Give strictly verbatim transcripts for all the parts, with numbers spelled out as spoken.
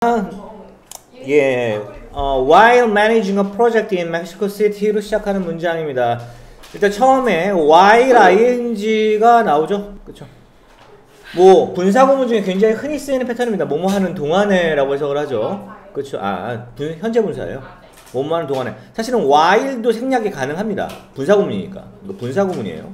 예, 어, while managing a project in Mexico City로 시작하는 문장입니다. 일단 처음에 while ing가 나오죠, 그렇죠? 뭐 분사구문 중에 굉장히 흔히 쓰이는 패턴입니다. 뭐뭐 하는 동안에라고 해석을 하죠, 그렇죠? 아, 분, 현재 분사예요. 뭐뭐 하는 동안에. 사실은 while도 생략이 가능합니다. 분사구문이니까. 이거 분사구문이에요.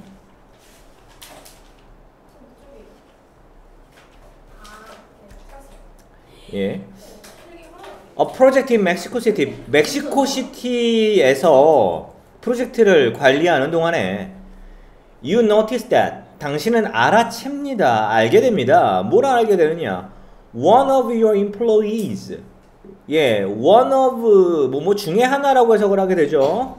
예. A project in Mexico City. 멕시코 시티에서 프로젝트를 관리하는 동안에 You notice that. 당신은 알아챕니다. 알게 됩니다. 뭘 알게 되느냐? One of your employees. 예, one of 뭐뭐 중에 하나라고 해석을 하게 되죠.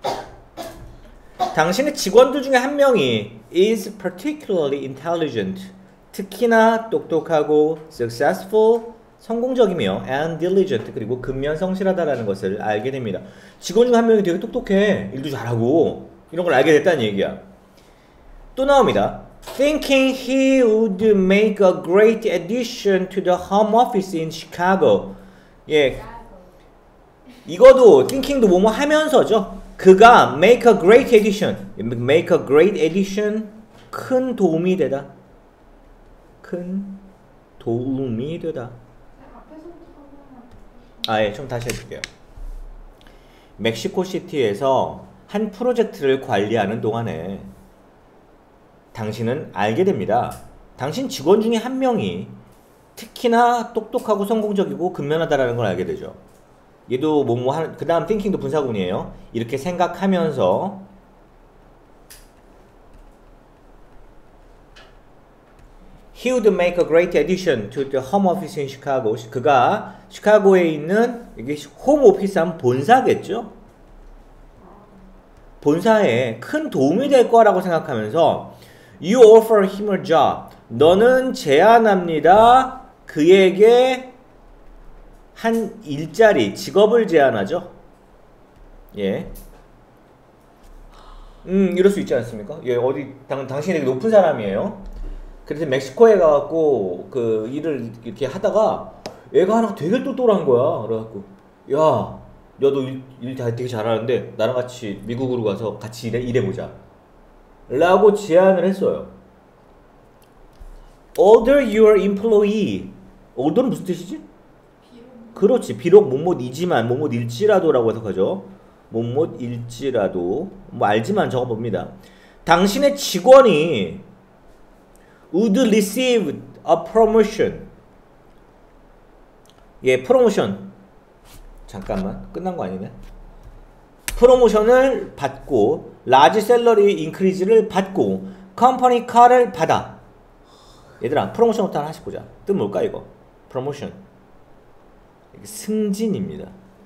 당신의 직원들 중에 한 명이 is particularly intelligent. 특히나 똑똑하고 successful. 성공적이며 and diligent 그리고 근면성실하다라는 것을 알게 됩니다. 직원 중 한 명이 되게 똑똑해, 일도 잘하고 이런 걸 알게 됐다는 얘기야. 또 나옵니다. Thinking he would make a great addition to the home office in Chicago. 예, 이거도 thinking도 뭐뭐 하면서죠. 그가 make a great addition, make a great addition, 큰 도움이 되다, 큰 도움이 되다. 아, 예, 좀 다시 해줄게요. 멕시코 시티에서 한 프로젝트를 관리하는 동안에 당신은 알게 됩니다. 당신 직원 중에 한 명이 특히나 똑똑하고 성공적이고 근면하다라는 걸 알게 되죠. 얘도 뭐뭐 하는, 그 다음 thinking도 분사구문이에요. 이렇게 생각하면서 He would make a great addition to the home office in Chicago. 그가 시카고에 있는 이게 홈 오피스한 본사겠죠? 본사에 큰 도움이 될 거라고 생각하면서 You offer him a job. 너는 제안합니다. 그에게 한 일자리, 직업을 제안하죠. 예. 음, 이럴 수 있지 않습니까? 예, 어디 당, 당신이 되게 높은 사람이에요. 그래서 멕시코에 가갖고 그 일을 이렇게 하다가 애가 하나 되게 똘똘한 거야. 그래갖고 야, 야 너 일, 일 되게 잘하는데 나랑 같이 미국으로 가서 같이 일해, 일해보자 라고 제안을 했어요. Order your employee. Order는 무슨 뜻이지? 비록. 그렇지. 비록 뭐뭐이지만 뭐뭐일지라도 라고 해석하죠. 뭐뭐일지라도 뭐 알지만 적어봅니다. 당신의 직원이 would receive a promotion. 예, 프로모션. 잠깐만, 끝난 거 아니네. 프로모션을 받고, large salary increase를 받고, company car를 받아. 얘들아, 프로모션부터 하나씩 보자. 뜻 뭘까 이거? 프로모션. 승진입니다.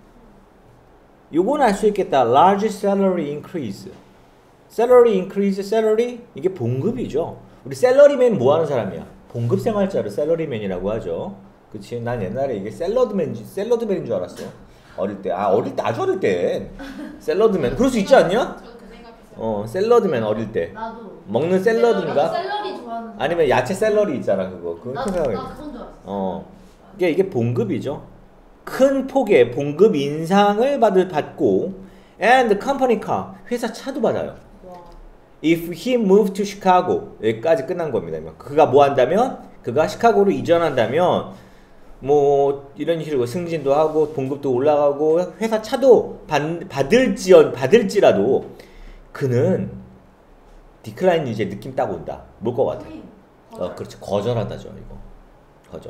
요건 알 수 있겠다. large salary increase. salary increase, salary 이게 봉급이죠. 우리 셀러리맨 뭐 하는 사람이야? 봉급 생활자를 셀러리맨이라고 하죠. 그치? 난 옛날에 이게 샐러드맨, 샐러드맨인 줄 알았어. 어릴 때. 아, 어릴 때, 아주 어릴 때. 샐러드맨. 그럴 수 있지 않냐? 어, 샐러드맨 어릴 때. 나도. 먹는 샐러드인가? 샐러리 좋아하는. 아니면 야채 샐러리 있잖아, 그거. 그거 나도, 생각해. 나 그건 줄 알았어. 어. 이게, 이게 봉급이죠. 큰 폭의 봉급 인상을 받을, 받고, and company car. 회사 차도 받아요. If he moved to Chicago. 여기까지 끝난 겁니다. 그가 뭐 한다면? 그가 시카고로 이전한다면 뭐 이런 식으로 승진도 하고 봉급도 올라가고 회사 차도 받, 받을지언 받을지라도 그는 디클라인 이제 느낌 딱 온다. 뭘 것 같아? 어, 그렇죠. 거절하다죠, 이거. 거절.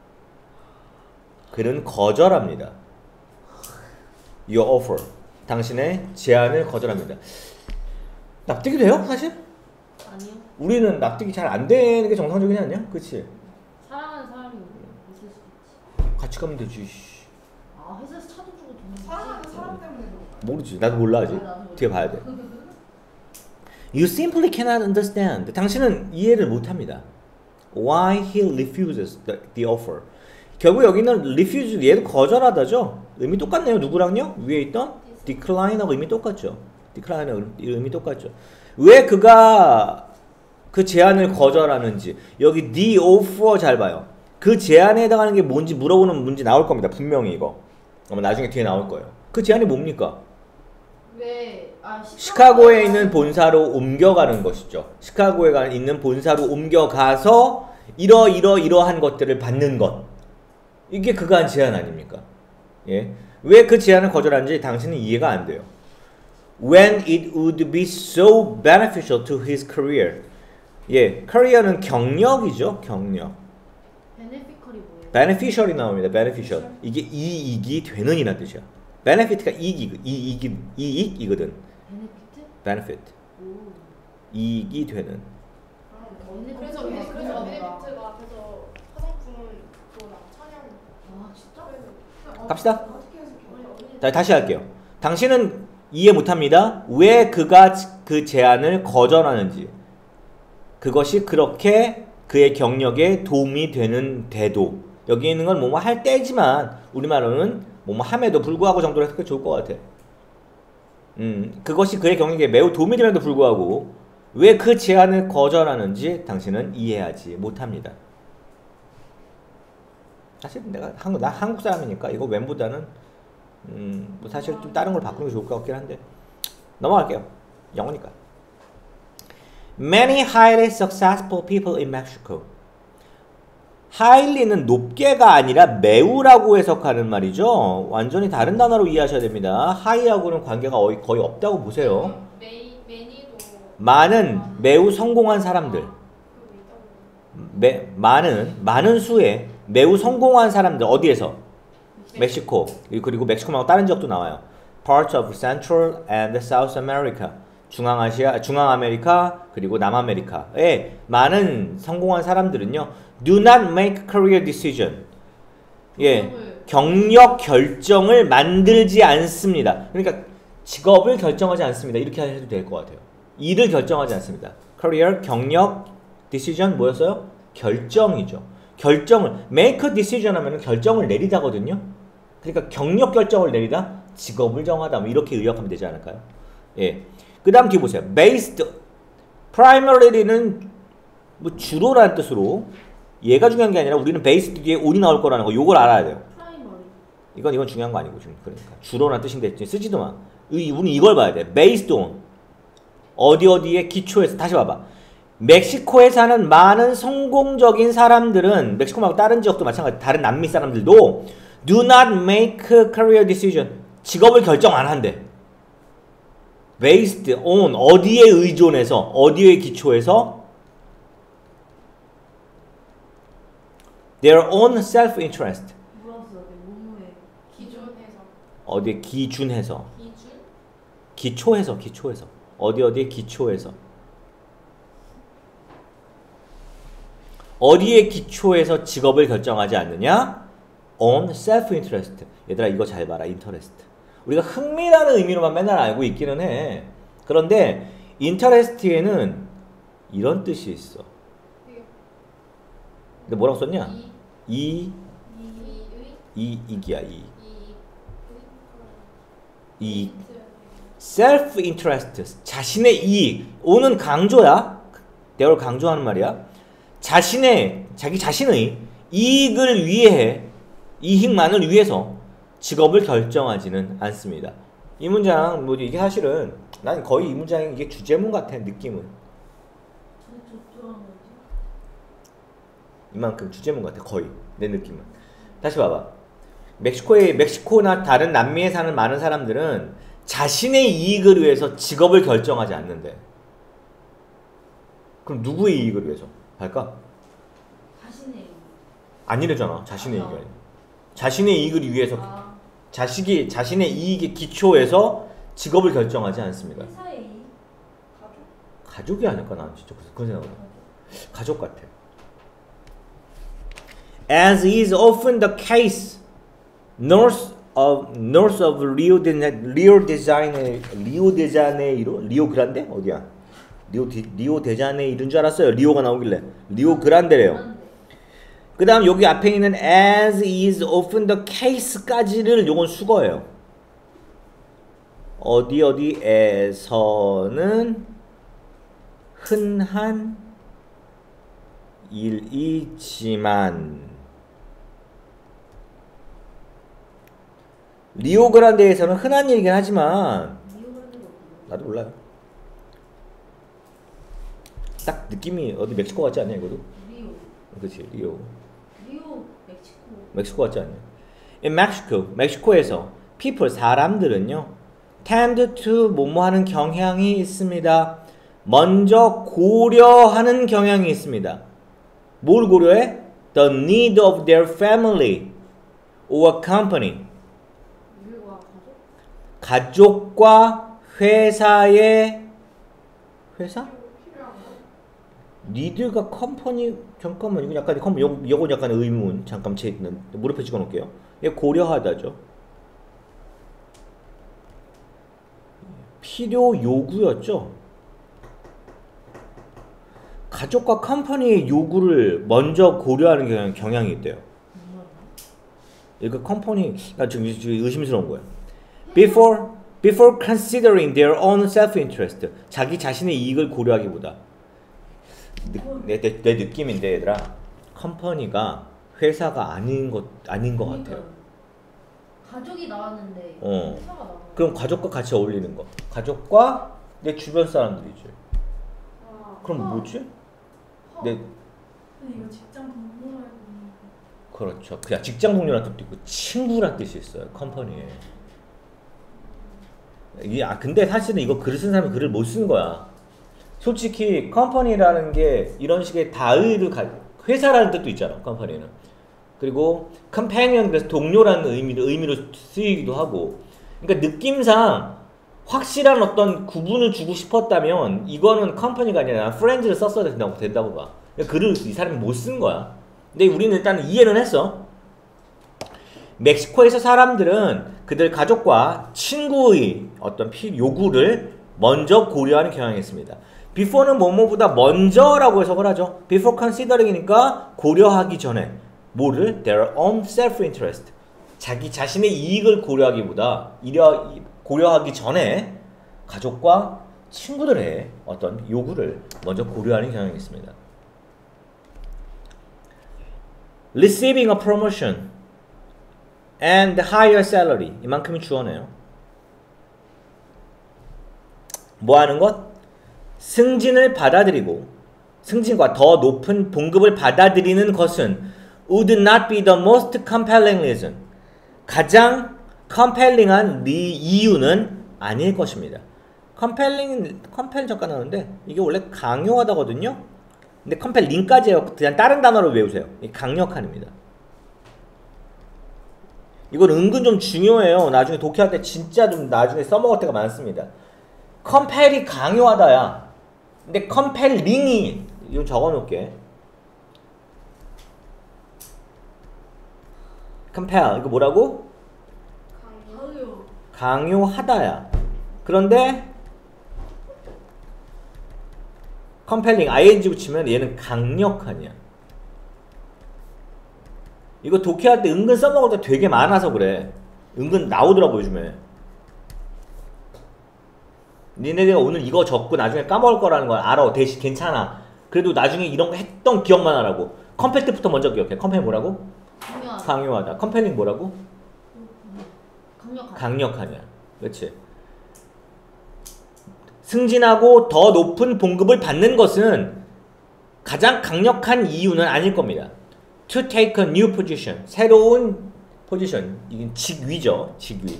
그는 거절합니다. Your offer. 당신의 제안을 거절합니다. 납득이 돼요, 사실? 아니요. 우리는 납득이 잘 안 되는 게 정상적이지 않냐? 그치? 사랑하는 사람이 있을 수도 있지. 같이 가면 되지. 아, 회사에서 차도 주고 돈 사랑하는 사람 때문에 모르지. 나도 몰라 아직. 나도 뒤에 봐야 돼. You simply cannot understand. 당신은 이해를 못합니다. Why he refuses the, the offer. 결국 여기는 refuse, 얘도 거절하다죠. 의미 똑같네요. 누구랑요? 위에 있던 decline하고 의미 똑같죠. decline하고 의미 똑같죠. 왜 그가 그 제안을 거절하는지. 여기 the offer 잘 봐요. 그 제안에 해당하는 게 뭔지 물어보는 문제 나올 겁니다. 분명히 이거. 아마 나중에 뒤에 나올 거예요. 그 제안이 뭡니까? 왜? 아, 시카고에 있는 본사로 옮겨가는 것이죠. 시카고에 있는 본사로 옮겨가서 이러 이러 이러한 것들을 받는 것. 이게 그가 한 제안 아닙니까? 예. 왜 그 제안을 거절한지 당신은 이해가 안 돼요. When it would be so beneficial to his career. 예, career는 경력이죠. 경력. 베네피컬이 뭐예요? beneficial이 나옵니다. beneficial. 이게 이익이 되는 이란 뜻이야. benefit가 이익이, 이익이, 이익이거든. 베네피트? benefit. 오. 이익이 되는. 아, 베네피트. 그래서 그래서 그래서 그런가 베네피트가 보다. 그래서 화장품은 그거나 천연. 아, 진짜? 갑시다. 어떻게 해석해? 자, 다시 할게요. 당신은 이해 못합니다. 왜 그가 그 제안을 거절하는지. 그것이 그렇게 그의 경력에 도움이 되는데도. 여기 있는 건 뭐뭐 할 때지만 우리말로는 뭐뭐 함에도 불구하고 정도로 해석해 좋을 것 같아. 음, 그것이 그의 경력에 매우 도움이 됨에도 불구하고 왜 그 제안을 거절하는지 당신은 이해하지 못합니다. 사실 내가 한국, 나 한국 사람이니까 이거 웬보다는 음, 뭐 사실 좀 다른 걸 바꾸는 게 좋을 것 같긴 한데 넘어갈게요. 영어니까. Many highly successful people in Mexico. highly는 높게가 아니라 매우라고 해석하는 말이죠. 완전히 다른 단어로 이해하셔야 됩니다. high하고는 관계가 거의, 거의 없다고 보세요. 메이 매니도 많은, 매우 성공한 사람들. 그거 있다고. 매, 많은, 많은 수의 매우 성공한 사람들. 어디에서? 멕시코. 그리고 멕시코 말고 다른 지역도 나와요. Parts of Central and South America. 중앙아시아, 중앙아메리카, 그리고 남아메리카에 많은 성공한 사람들은요. Do not make career decision. 예, 경력 결정을 만들지 않습니다. 그러니까 직업을 결정하지 않습니다. 이렇게 해도 될 것 같아요. 일을 결정하지 않습니다. career, 경력, decision 뭐였어요? 결정이죠. 결정을, make a decision 하면 결정을 내리다거든요. 그러니까 경력 결정을 내리다, 직업을 정하다, 뭐 이렇게 의역하면 되지 않을까요? 예. 그 다음 뒤에 보세요. based, primary는 뭐 주로라는 뜻으로 얘가 중요한 게 아니라 우리는 based 뒤에 on이 나올 거라는 거 요걸 알아야 돼요. 프라이머리. 이건 이건 중요한 거 아니고 지금 그러니까 주로라는 뜻인데 쓰지도 마. 우리는 이걸 봐야 돼. based on 어디 어디에 기초해서 다시 봐봐. 멕시코에 사는 많은 성공적인 사람들은 멕시코 말고 다른 지역도 마찬가지 다른 남미 사람들도 do not make career decision 직업을 결정 안 한대. based on 어디에 의존해서 어디에 기초해서 their own self-interest 물었어. 뭐뭐에 기준해서 어디에 기준해서 기준 기초해서 기초해서 어디 어디에 기초해서 어디에 기초해서 직업을 결정하지 않느냐? on self-interest. 얘들아 이거 잘 봐라. interest. 우리가 흥미라는 의미로만 맨날 알고 있기는 해. 그런데 interest에는 이런 뜻이 있어. 근데 뭐라고 썼냐? 이, 이의 이, 이기야, 이. 이 이. self-interest. 자신의 이익. 오는 강조야. 내가 강조하는 말이야. 자신의, 자기 자신의 이익을 위해, 이익만을 위해서 직업을 결정하지는 않습니다. 이 문장, 뭐 이게 사실은 난 거의 이 문장이 이게 주제문 같아, 느낌은. 저 저쪽한 거지. 이만큼 주제문 같아, 거의. 내 느낌은. 다시 봐봐. 멕시코에, 멕시코나 다른 남미에 사는 많은 사람들은 자신의 이익을 위해서 직업을 결정하지 않는데. 그럼 누구의 이익을 위해서 할까? 자신의 아니래잖아. 자신의 아, 이익이 아니라. 자신의 이익을 위해서 아, 자식이 자신의 이익에 기초해서 직업을 결정하지 않습니다. 회사의 이 가족 가족이 아닐까 난 진짜 그런 생각을 해. 가족 같아. As is often the case north of north of Rio de Rio de Janeiro, Rio de Janeiro, 리오 그란데 어디야? 리오 디, 리오 데자네이로인 이런 줄 알았어요. 리오가 나오길래 리오 그란데래요. 그 다음 여기 앞에 있는 as is often the case까지를 요건 수거예요. 어디 어디에서는 흔한 일이지만 리오그란데에서는 흔한 일이긴 하지만 리오그란데가 어디요? 나도 몰라요. 딱 느낌이 어디 멕시코 같지 않냐 이거도? 리오. 그렇지 리오. 리오 멕시코. 멕시코 같지 않냐? In Mexico, 멕시코에서 people 사람들은요 tend to 뭐뭐 하는 경향이 있습니다. 먼저 고려하는 경향이 있습니다. 뭘 고려해? The need of their family or company. 일과 가족? 가족과 회사의 회사? 필요한 거? 니드가 컴퍼니 잠깐만 이거 약간 컴 요 요건 약간 의문 잠깐 제 무릎에 찍어 놓을게요. 이게 고려하다죠. 필요 요구였죠. 가족과 컴퍼니의 요구를 먼저 고려하는 경향, 경향이 있대요. 이거 컴퍼니 아, 지금 의심스러운 거예요. Before before considering their own self-interest, 자기 자신의 이익을 고려하기보다 느, 내, 내, 내 느낌인데 얘들아, 컴퍼니가 회사가 아닌 것 아닌 것 같아요. 그러니까요. 가족이 나왔는데 어. 회사가 나왔는데. 그럼 가족과 같이 어울리는 거. 가족과 내 주변 사람들이지. 아, 그럼 어. 뭐지? 어. 내 근데 이거 직장 동료라고. 그렇죠. 그냥 직장 동료란 뜻도 있고 친구란 뜻이 있어요. 컴퍼니에. 이게 아 근데 사실은 이거 글을 쓴 사람이 글을 못 쓴 거야. 솔직히 컴퍼니라는 게 이런 식의 다의를 가 회사라는 뜻도 있잖아. 컴퍼니는. 그리고 컴패니언 그래서 동료라는 의미로 의미로 쓰이기도 하고. 그러니까 느낌상 확실한 어떤 구분을 주고 싶었다면 이거는 컴퍼니가 아니라 프렌즈를 썼어야 된다고 된다고 봐. 그러니까 글을 이 사람이 못 쓴 거야. 근데 우리는 일단 이해는 했어. 멕시코에서 사람들은 그들 가족과 친구의 어떤 필 요구를 먼저 고려하는 경향이 있습니다. before는 뭐뭐보다 먼저라고 해석을 하죠. before considering이니까 고려하기 전에 뭐를? their own self-interest. 자기 자신의 이익을 고려하기보다 이려, 고려하기 전에 가족과 친구들의 어떤 요구를 먼저 고려하는 경향이 있습니다. Receiving a promotion and higher salary. 이만큼이 주어네요. 뭐 하는 것? 승진을 받아들이고 승진과 더 높은 봉급을 받아들이는 것은 would not be the most compelling reason. 가장 compelling한 리 이유는 아닐 것입니다. compelling, compel 잠깐 나오는데 이게 원래 강요하다거든요. 근데 compelling까지예요. 그냥 다른 단어로 외우세요. 강력한입니다. 이건 은근 좀 중요해요. 나중에 독해할 때 진짜 좀 나중에 써먹을 때가 많습니다. compell이 강요하다야. 근데 compelling이 이거 적어놓을게. compel 이거 뭐라고? 강요. 강요하다야. 그런데 compelling ing 붙이면 얘는 강력하냐. 이거 독해할 때 은근 써먹을 때 되게 많아서 그래. 은근 나오더라고 요즘에. 니네가 오늘 이거 적고 나중에 까먹을 거라는 걸 알아. 대신 괜찮아. 그래도 나중에 이런 거 했던 기억만 하라고. 컴팩트부터 먼저 기억해. 컴팩 뭐라고? 강요하다. 강요하다. 컴펠링 뭐라고? 강력하다. 강력하냐. 그렇지. 승진하고 더 높은 봉급을 받는 것은 가장 강력한 이유는 아닐 겁니다. To take a new position. 새로운 포지션. 이건 직위죠. 직위.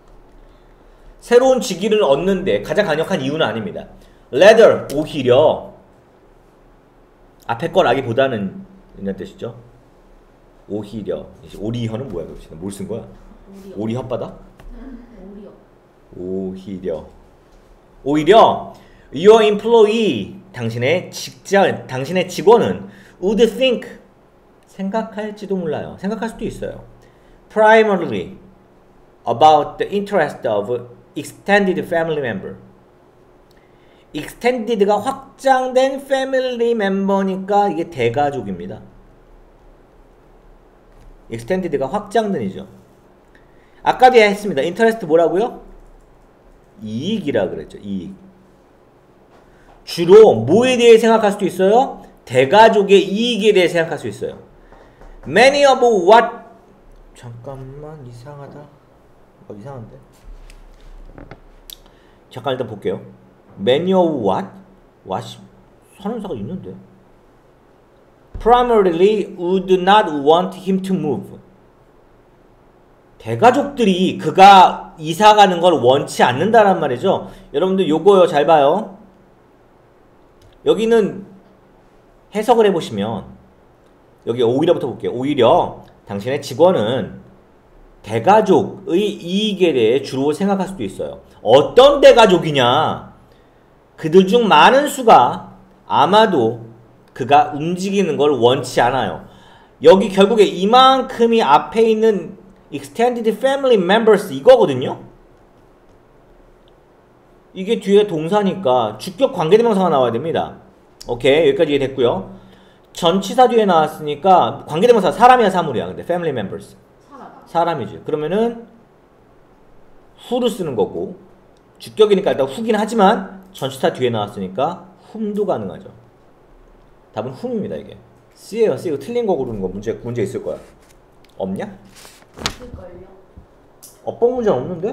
새로운 직위를 얻는데 가장 강력한 이유는 아닙니다. Rather, 오히려 앞에 거라기보다는 이런 뜻이죠. 오히려. 오리혀는 뭐야 도대체? 뭘 쓴 거야? 오리요. 오리 혓바닥? 오리요. 오히려. 오히려 your employee, 당신의 직장, 당신의 직원은 would think, 생각할지도 몰라요. 생각할 수도 있어요. primarily about the interest of extended family member. extended가 확장된 family member니까 이게 대가족입니다. extended가 확장된이죠. 아까도 했습니다. interest 뭐라고요? 이익이라 그랬죠. 이익. 주로 뭐에 대해 생각할 수도 있어요? 대가족의 이익에 대해 생각할 수 있어요. Many of what 잠깐만 이상하다. 어, 이상한데? 잠깐 일단 볼게요. Many of what? what? 선언사가 있는데. Primarily would not want him to move. 대가족들이 그가 이사 가는 걸 원치 않는다란 말이죠. 여러분들 요거요, 잘 봐요. 여기는 해석을 해보시면 여기 오히려부터 볼게요. 오히려 당신의 직원은 대가족의 이익에 대해 주로 생각할 수도 있어요. 어떤 대가족이냐? 그들 중 많은 수가 아마도 그가 움직이는 걸 원치 않아요. 여기 결국에 이만큼이 앞에 있는 extended family members 이거거든요. 이게 뒤에 동사니까 주격 관계대명사가 나와야 됩니다. 오케이, 여기까지 이해됐고요. 전치사 뒤에 나왔으니까 관계대명사 사람이야 사물이야? 근데 family members 사람. 사람이지. 그러면은 who를 쓰는 거고 주격이니까 일단 who긴 하지만 전치사 뒤에 나왔으니까 whom도 가능하죠. 답은 whom입니다. 이게 C예요. C. 이거 틀린 거 고르는 거 문제 문제 있을 거야. 없냐? 있을걸요? 어법 문제는 없는데?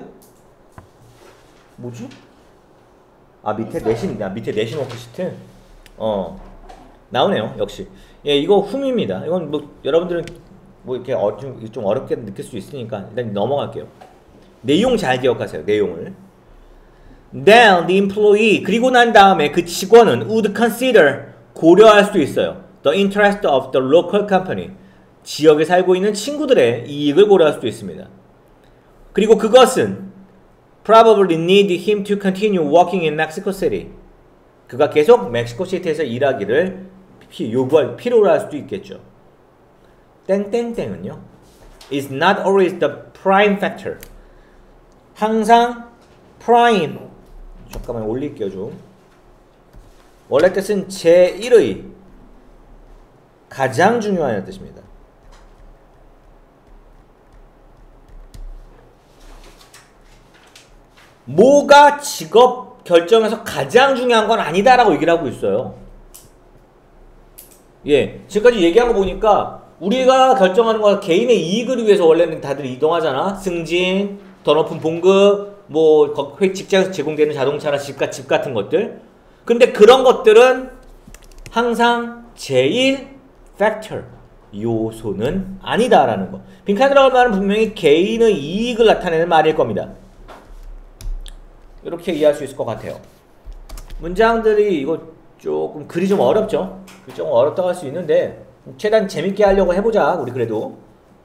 뭐지? 아 밑에 있어요. 내신, 아 밑에 내신 워크시트? 어 나오네요. 역시. 예, 이거 훔입니다. 이건 뭐 여러분들은 뭐 이렇게 어, 좀, 좀 어렵게 느낄 수 있으니까 일단 넘어갈게요. 내용 잘 기억하세요. 내용을. Then the employee, 그리고 난 다음에 그 직원은 would consider, 고려할 수도 있어요. The interest of the local company, 지역에 살고 있는 친구들의 이익을 고려할 수도 있습니다. 그리고 그것은 probably need him to continue working in Mexico City, 그가 계속 멕시코시티에서 일하기를 피, 요구할, 필요로 할 수도 있겠죠. 땡땡땡은요, is not always the prime factor. 항상 prime, 잠깐만 올릴게요 좀. 원래 뜻은 제일의 가장 중요한 뜻입니다. 뭐가 직업 결정에서 가장 중요한 건 아니다라고 얘기를 하고 있어요. 예, 지금까지 얘기한 거 보니까 우리가 결정하는 건 개인의 이익을 위해서 원래는 다들 이동하잖아. 승진, 더 높은 봉급, 뭐 직장에서 제공되는 자동차나 집, 집 같은 것들. 근데 그런 것들은 항상 제일 factor, 요소는 아니다라는 거. 빈칸이라고 말은 분명히 개인의 이익을 나타내는 말일 겁니다. 이렇게 이해할 수 있을 것 같아요. 문장들이 이거 조금 글이 좀 어렵죠? 좀 어렵다고 할 수 있는데 최대한 재밌게 하려고 해보자. 우리 그래도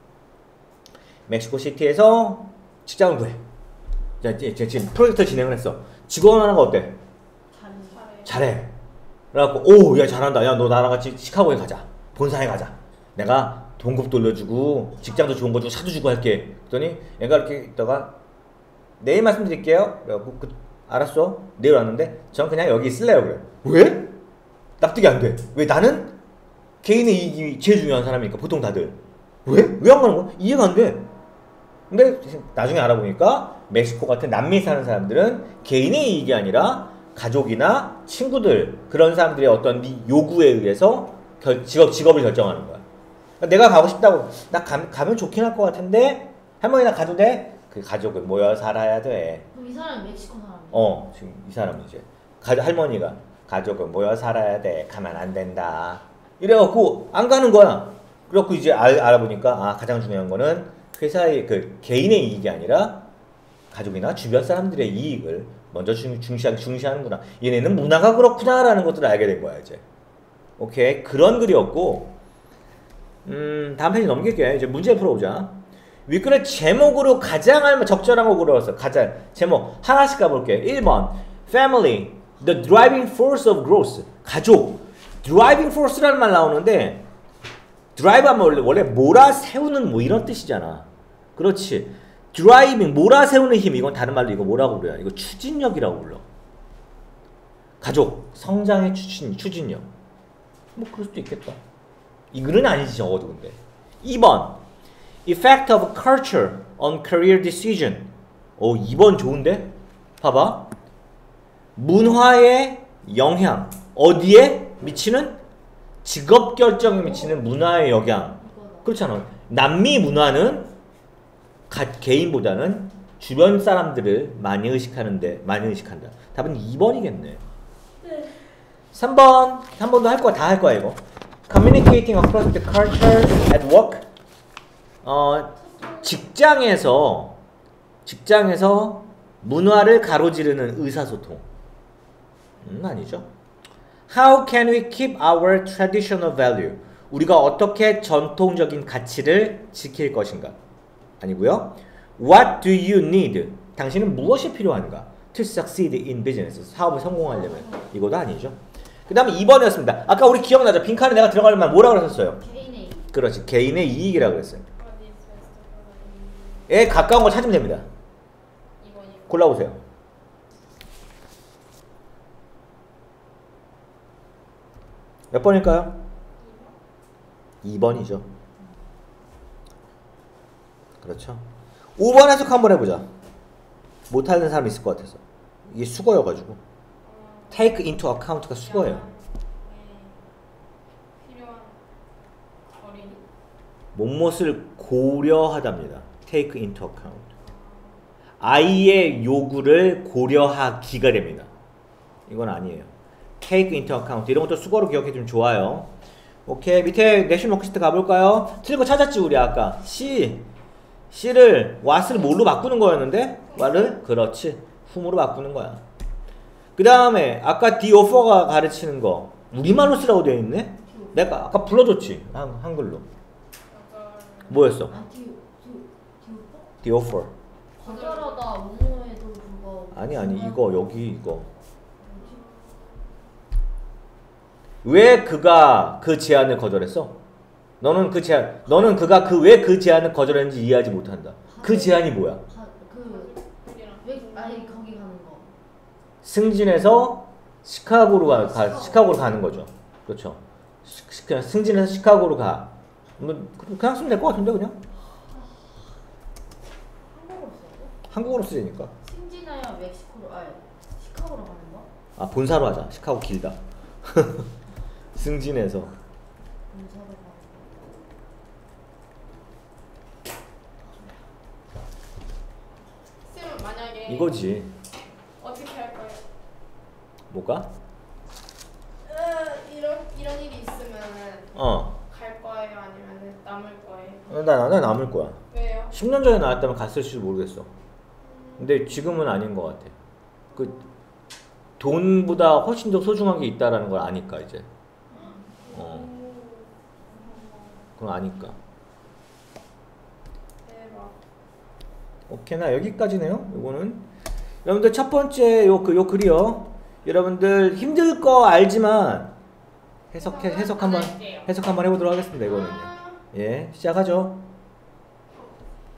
멕시코시티에서 직장을 구해. 자, 지금 프로젝트 진행을 했어. 직원 하나가 어때? 잘해. 그래갖고 오, 야 잘한다. 야 너 나랑 같이 시카고에 가자. 본사에 가자. 내가 동급도 올려주고 직장도 좋은 거 주고 차도 주고 할게. 그랬더니 얘가 이렇게 있다가 내일 말씀드릴게요. 그래갖고 그, 알았어. 내일 왔는데 전 그냥 여기 있을래요. 그래. 왜? 납득이 안 돼. 왜? 나는 개인의 이익이 제일 중요한 사람이니까 보통 다들. 왜? 왜 안 가는 거야? 이해가 안 돼. 근데 나중에 알아보니까 멕시코 같은 남미에 사는 사람들은 개인의 이익이 아니라 가족이나 친구들, 그런 사람들의 어떤 요구에 의해서 결, 직업, 직업을 결정하는 거야. 그러니까 내가 가고 싶다고, 나 가, 가면 좋긴 할 것 같은데 할머니나 가도 돼? 그 가족을 모여 살아야 돼. 그럼 이 사람은 멕시코 사람이야? 어, 지금 이 사람은 이제 가, 할머니가 가족을 모여 살아야 돼. 가면 안 된다. 이래갖고 안 가는 거야. 그래갖고 이제 알, 알아보니까 아, 가장 중요한 거는 회사의 그 개인의 이익이 아니라 가족이나 주변 사람들의 이익을 먼저 중, 중시하, 중시하는구나. 얘네는 문화가 그렇구나라는 것들을 알게 된 거야 이제. 오케이, 그런 글이었고, 음, 다음 페이지 넘길게. 이제 문제 풀어보자. 윗글의 제목으로 가장 할 적절한 거 고르었어. 가장 제목 하나씩 가볼게. 일 번 Family, the driving force of growth. 가족, driving force라는 말 나오는데 드라이브 하면 원래, 원래 몰아세우는 뭐 이런 뜻이잖아. 그렇지. 드라이빙, 몰아세우는 힘. 이건 다른 말로 이거 뭐라고 불러요? 이거 추진력이라고 불러. 가족, 성장의 추진, 추진력. 뭐 그럴 수도 있겠다. 이 글은 아니지 적어도. 근데 이 번 Effect of culture on career decision. 오, 이 번 좋은데? 봐봐. 문화의 영향. 어디에 미치는? 직업 결정에 미치는 문화의 영향. 그렇잖아. 남미 문화는 가, 개인보다는 주변 사람들을 많이 의식하는데 많이 의식한다. 답은 이 번이겠네. 네. 삼 번. 삼 번도 할 거야. 다 할 거야 이거. Communicating across the cultures at work. 어, 직장에서 직장에서 문화를 가로지르는 의사소통. 음, 아니죠. How can we keep our traditional value? 우리가 어떻게 전통적인 가치를 지킬 것인가? 아니고요. What do you need? 당신은 무엇이 필요한가? To succeed in business. 사업을 성공하려면. 이것도 아니죠. 그 다음에 이 번이었습니다. 아까 우리 기억나죠? 빈칸에 내가 들어가려면 뭐라고 그랬었어요? 개인의 그렇지. 개인의 이익이라고 그랬어요. 어디 있어요? 에 가까운 걸 찾으면 됩니다. 이번이요. 골라보세요. 몇 번일까요? 이 번이죠. 그렇죠. 오 번 해석 한번 해보자. 못하는 사람 있을 것 같아서. 이게 수거여가지고. take into account가 수거예요. 필요한 거리. 못못을 고려하답니다. take into account. 아이의 요구를 고려하기가 됩니다. 이건 아니에요. take into account. 이런 것도 수거로 기억해주면 좋아요. 오케이. 밑에 내셔널 워크시트 가볼까요? 틀린 거 찾았지 우리 아까. C. C를 what을 뭘로 바꾸는 거였는데 what을 그렇지. whom으로 바꾸는 거야. 그 다음에 아까 the offer가 가르치는 거 우리말로 쓰라고 되어 있네? 내가 아까 불러줬지 한, 한글로. 뭐였어? 아 디오 디오 디오 the offer. 거절하다 뭐뭐해도 그거 아니 아니 이거 여기 이거. 왜 그가 그 제안을 거절했어? 너는 그 제안, 너는 그가 그 왜 그 제안을 거절했는지 이해하지 못한다. 그 제안이 뭐야? 그왜 아니 거기 가는 거 승진해서 시카고로 가, 가 시카고로 가는 거죠. 그렇죠. 시, 시, 그냥 승진해서 시카고로 가. 뭐 그냥 쓰면 될 것 같은데 그냥. 한국어로 써야 한국어로 쓰니까. 승진하여 멕시코로 아 시카고로 가는 거? 아 본사로 하자. 시카고 길다. 승진해서. 본사로 가는 거. 쌤은 만약에 이거지. 어떻게 할 거예요? 뭐가? 으, 이런 이런 일이 있으면은 어. 갈 거예요, 아니면 남을 거예요? 어, 나 나는 남을 거야. 왜요? 십 년 전에 나왔다면 갔을지 모르겠어. 근데 지금은 아닌 것 같아. 그 돈보다 훨씬 더 소중한 게 있다라는 걸 아니까 이제. 어. 그건 아니까. 대박. 오케이 나 여기까지네요. 요거는 여러분들 첫 번째 요 그 요 글이요. 여러분들 힘들 거 알지만 해석해 해석 한번 해석 한번 해보도록 하겠습니다. 이거는요. 예 시작하죠.